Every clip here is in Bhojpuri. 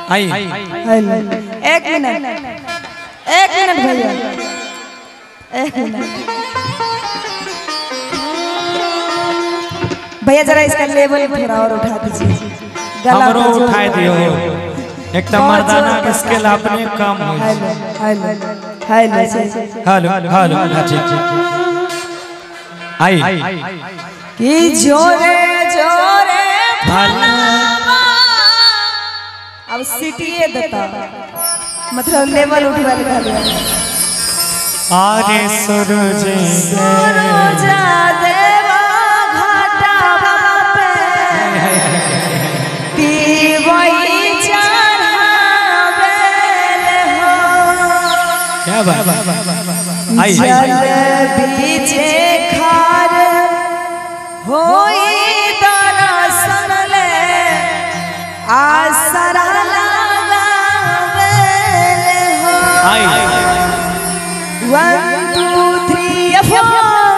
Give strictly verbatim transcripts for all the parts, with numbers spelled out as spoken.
आई एक मिनट एक मिनट भैया एक मिनट भैया जरा इसका लेवल थोड़ा और उठा दीजिए हमरो उठाए दियो एक तो मर्दाना के स्केल अपने कम हो hello hello hello hello hello ठीक ठीक आई कि जोरे जोरे फलवा अब सीटीए देता मतलब लेवल उठवा लिखा दिया आरे सूरज सूरज देवा घाटा पे पीवई चढ़ावे हो क्या बात आई जल बीचे खार होई दर्शन ले आसरा लगावे हो आई one two three four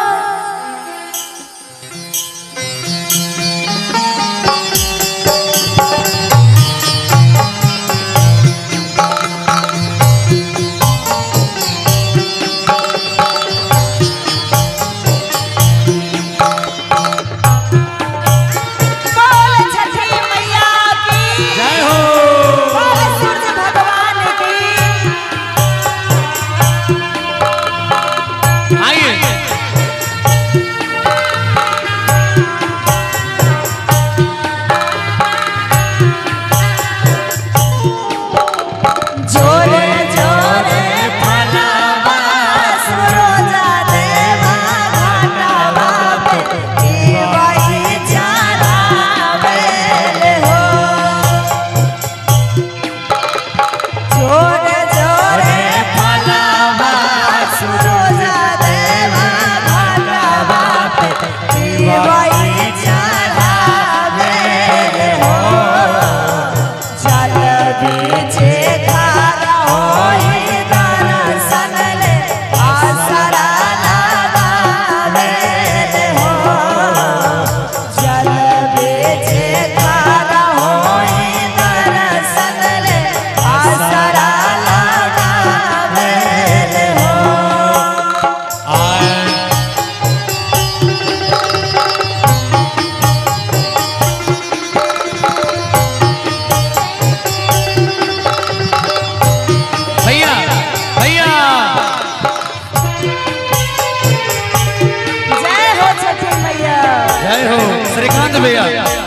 Shrikant भैया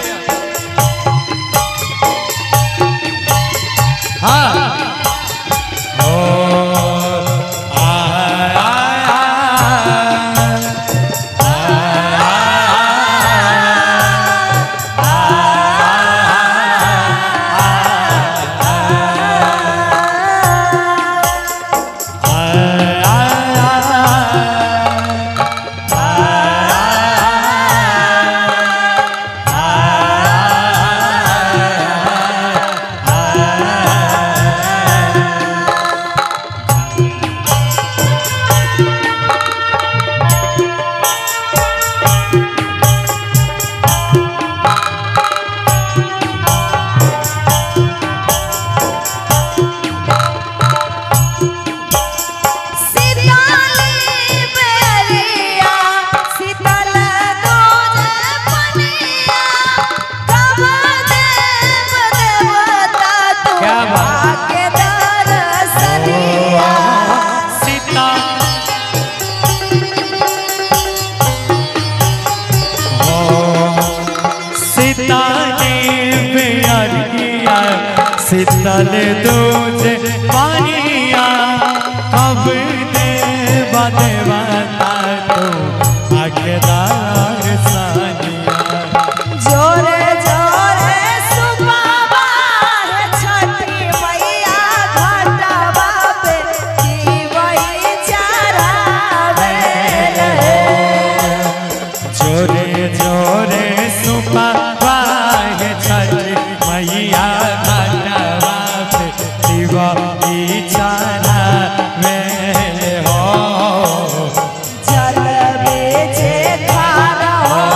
हाँ शीतल दूजे पानिया कब देवा देवता तो आखेदार सानिया जोरे जोरे सुबाबा है छठी मैया घाटवा पे पीवई चढ़ावे जोरे जोरे सुबाबा है छठी मैया जल बेचे खारा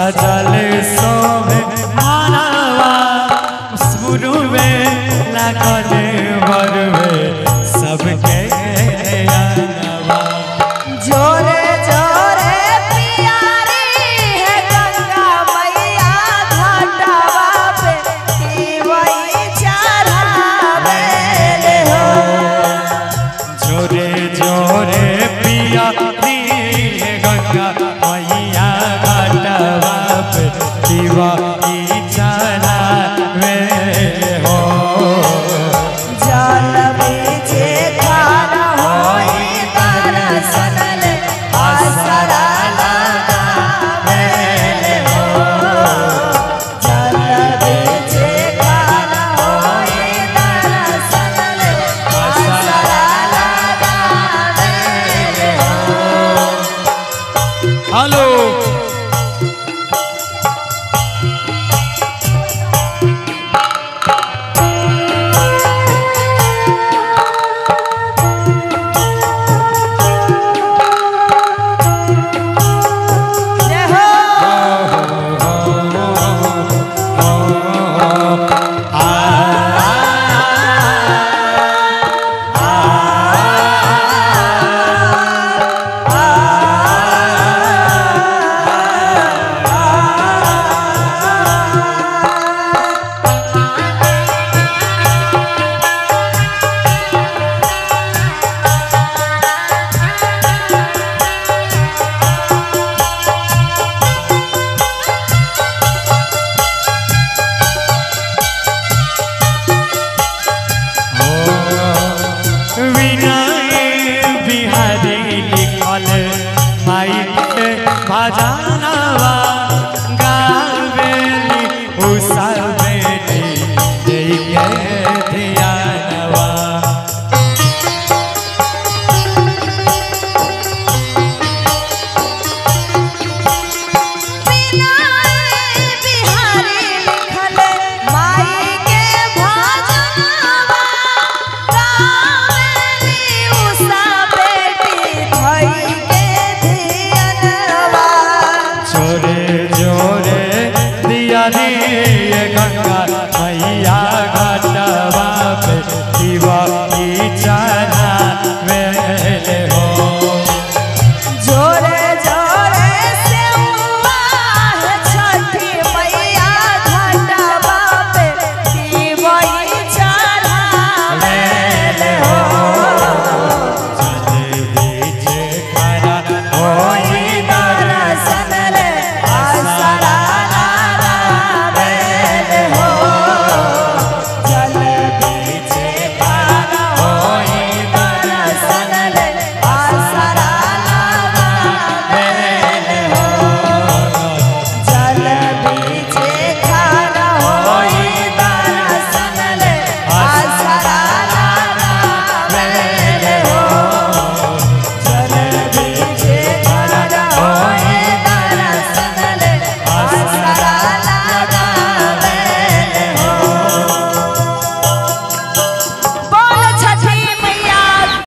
सजल सोहे मानवा सुरुवे लागले बरवे सबके अंगवा जोरे जोरे पियारी है गंगा मैया घाटवा पे वही चढ़ावे हो। जोरे जोरे पियारी है गंगा मैया घाटवा पे दीवा